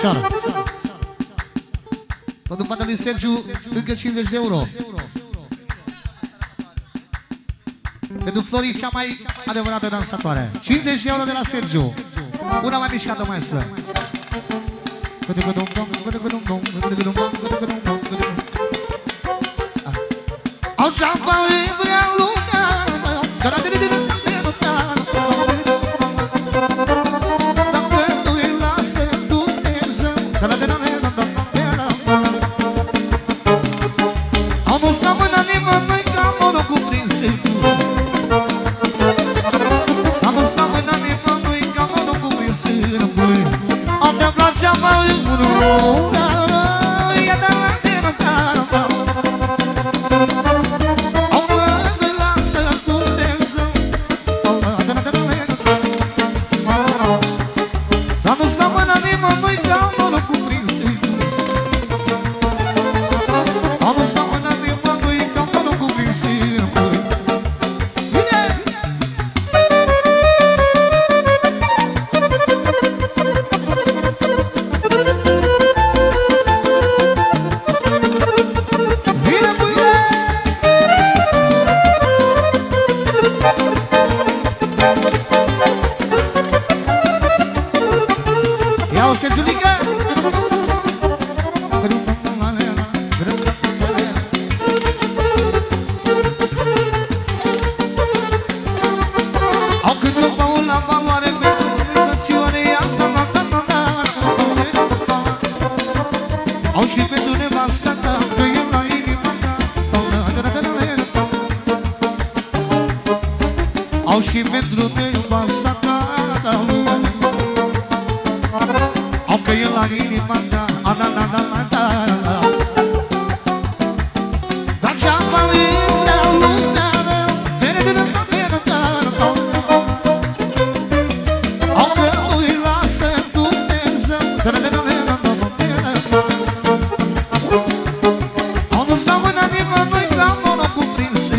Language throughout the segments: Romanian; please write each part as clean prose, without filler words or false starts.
Ceară. Tot după lui Sergiu, încă 50 de euro. Pentru Flori, cea mai adevărată dansatoare. 50 de euro de la Sergiu. Una mai mișcată, maestră. Au ceapa într-a lumea. Am dus la mâna nimănui ca monul cuprinse. Am dus la mâna nimănui ca monul cuprinse. Am te place mai unul. Au și pentru nevasta ta. Au că e la inima ta. Dar ce-am au că nu-i lasă Dumnezeu. Au dus la mâna nimănui ca monul cuprinse.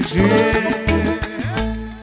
fericit.